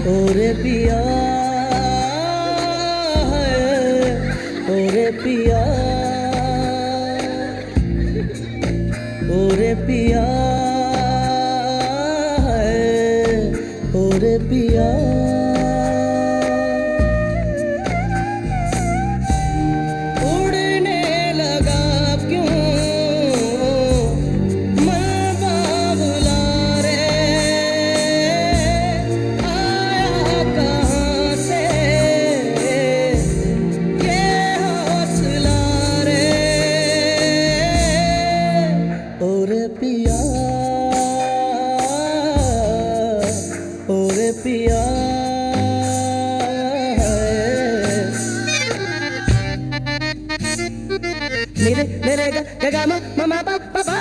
ओरे पिया है, ओरे पिया, ओरे पिया है, ओरे पिया। उड़ने लगा क्यों मन बाबुला रे, आया कहाँ से ये हौसला रे। ओरे पिया, ओरे पिया मेरे मेरे गा गा मा मा पा पा